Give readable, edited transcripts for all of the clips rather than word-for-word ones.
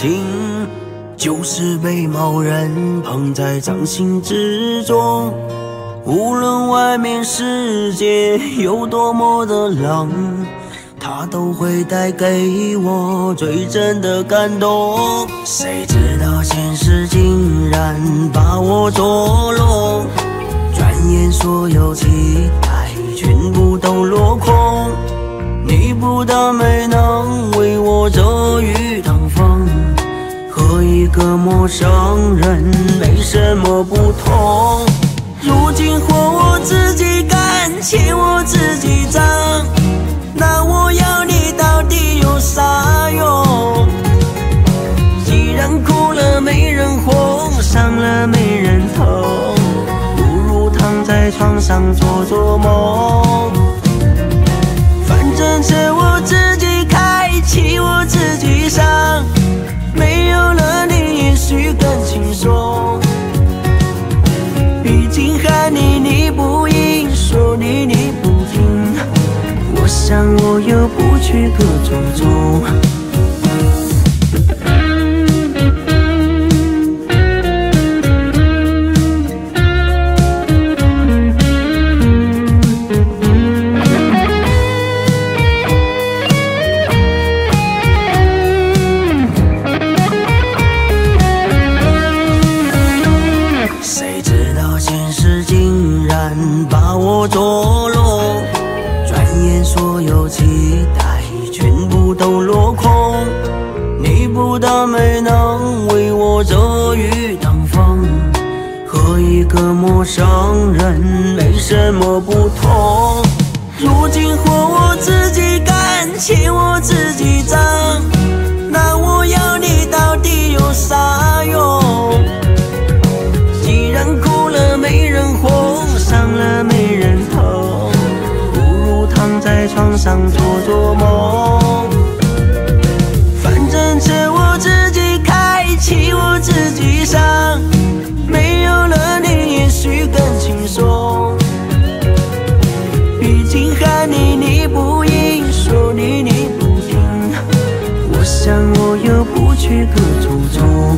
情，就是被某人捧在掌心之中。无论外面世界有多么的冷，它都会带给我最真的感动。谁知道现实竟然把我捉弄，转眼所有期待全部都落空。你不但没能为我遮雨挡风，和一个陌生人没什么不同。如今活我自己干，钱我自己挣，那我要你到底有啥用？既然哭了没人哄，伤了没人疼，不如躺在床上做做梦。反正车我自己开，气我自己伤，没有了你也许更轻松。毕竟喊你你不应，说你你不听，我想我又不去个祖宗。把我捉弄，转眼所有期待全部都落空。你不但没能为我遮雨挡风，和一个陌生人没什么不同。如今活我自己干，钱我自己挣，那我要你到底有啥用？既然哭了没人哄，伤了没人疼，不如躺在床上做做梦。反正车我自己开，气我自己伤，没有了你也许更轻松。毕竟喊你你不应，说你你不听，我想我又不去个祖宗。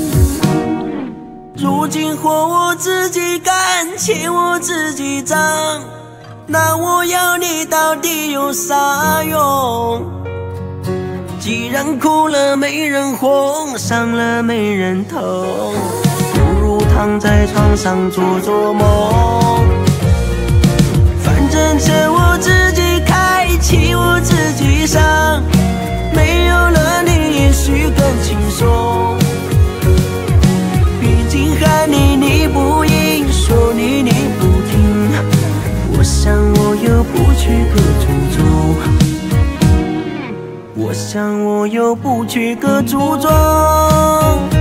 如今活我自己干，钱我自己挣，那我要你到底有啥用？既然哭了没人哄，伤了没人疼，不如躺在床上做做梦。反正车我自己开，气我自己伤，没有了你也许更轻松。喊你你不应，说你你不听，我想我又不去个祖宗，我想我又不去个祖宗。